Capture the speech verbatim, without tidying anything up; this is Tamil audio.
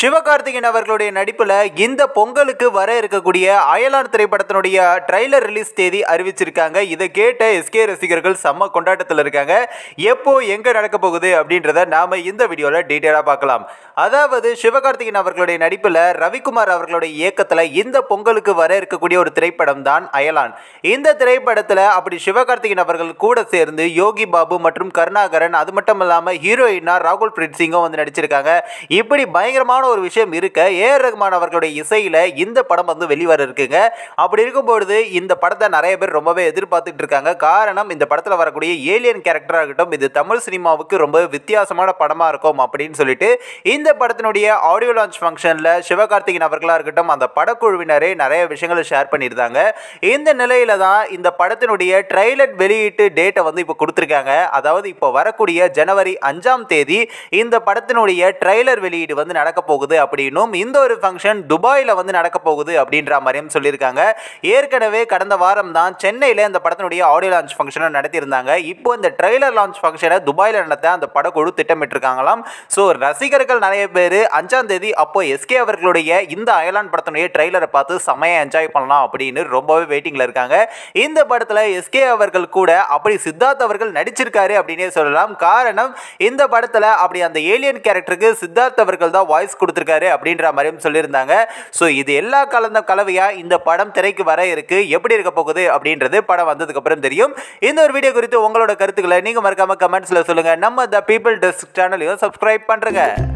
சிவகார்த்திகேயன் அவர்களுடைய நடிப்புல இந்த பொங்கலுக்கு வர இருக்கக்கூடிய அயலான் திரைப்படத்தினுடைய ட்ரைலர் ரிலீஸ் தேதி அறிவிச்சிருக்காங்க. இதை கேட்ட எஸ்கே ரசிகர்கள் செம்ம கொண்டாட்டத்தில் இருக்காங்க. எப்போ எங்க நடக்க போகுது அப்படின்றத நாம இந்த வீடியோல டீடைலா பார்க்கலாம். அதாவது சிவகார்த்திகேயன் அவர்களுடைய நடிப்புல ரவிக்குமார் அவர்களுடைய இயக்கத்துல இந்த பொங்கலுக்கு வர இருக்கக்கூடிய ஒரு திரைப்படம் தான் அயலான். இந்த திரைப்படத்துல அப்படி சிவகார்த்திகேயன் அவர்கள் கூட சேர்ந்து யோகி பாபு மற்றும் கருணாகரன், அது மட்டும் இல்லாம ஹீரோயினா ராகுல் பிரீத் சிங்கும் வந்து நடிச்சிருக்காங்க. இப்படி பயங்கரமான ஒரு விஷயம் இருக்க ஏ ஆர் ரஹ்மான் அவர்களுடைய இசையில இந்த படம் வந்து வெளிவர இருக்குங்க. அப்படி இருக்கும்போது இந்த படத்தை நிறைய பேர் ரொம்பவே எதிர்பார்த்துட்டு இருக்காங்க. காரணம், இந்த படத்துல வரக்கூடிய ஏலியன் கேரக்டரா இருக்கட்டும், இது தமிழ் சினிமாவுக்கு ரொம்ப வித்தியாசமான படமா இருக்கும் அப்படின்னு சொல்லிட்டு இந்த படத்தினுடைய ஆடியோ லான்ச் ஃபங்க்ஷன்ல சிவகார்த்திகேயன் அவர்களா இருக்கட்டும், அந்த படக்குழுவினரே நிறைய விஷயங்களை ஷேர் பண்ணியிருந்தாங்க. இந்த நிலையில தான் இந்த படத்தினுடைய ட்ரைலர் வெளியீட்டு டேட்டை வந்து இப்போ கொடுத்துருக்காங்க. அதாவது இப்போ வரக்கூடிய ஜனவரி அஞ்சாம் தேதி இந்த படத்தினுடைய ட்ரைலர் வெளியீடு வந்து நடக்க போகுது அப்படின்னும், இந்த ஒரு ஃபங்க்ஷன் துபாயில் வந்து நடக்க போகுது அப்படின்ற மாதிரியும் சொல்லியிருக்காங்க. ஏற்கனவே கடந்த வாரம் தான் சென்னையில் இந்த படத்தினுடைய ஆடியோ லான்ச் ஃபங்க்ஷனை நடத்தியிருந்தாங்க. இப்போ இந்த ட்ரைலர் லான்ச் ஃபங்க்ஷனை துபாயில் நடத்த அந்த படக்குழு திட்டமிட்டிருக்காங்களாம். ஸோ ரசிகர்கள் நிறைய பேர் அஞ்சாம் தேதி அப்போ எஸ்கே அவர்களுடைய இந்த அயலான் படத்தினுடைய ட்ரைலரை பார்த்து செமையாக என்ஜாய் பண்ணலாம் அப்படின்னு ரொம்பவே வெயிட்டிங்கில் இருக்காங்க. இந்த படத்தில் எஸ்கே அவர்கள் கூட அப்படி சித்தார்த் அவர்கள் நடிச்சிருக்காரு அப்படின்னே சொல்லலாம். காரணம், இந்த படத்தில் அப்படி அந்த ஏலியன் கேரக்டருக்கு சித்தார்த் அவர்கள் தான் வாய்ஸ் கொடுத்துருக்காரு அப்படின்ற மாதிரியும் சொல்லியிருந்தாங்க. ஸோ இது எல்லா கலந்த கலவையாக இந்த படம் திரைக்கு வர இருக்கு. எப்படி இருக்க போகுது அப்படின்றது படம் வந்ததுக்கு அப்புறம் தெரியும். இந்த ஒரு வீடியோ குறித்து உங்களோட கருத்துக்களை நீங்க மறக்காம கமெண்ட்ஸ்ல சொல்லுங்க. நம்ம த பீப்பிள் டெஸ்க் சேனலையும் சப்ஸ்கிரைப் பண்றேங்க.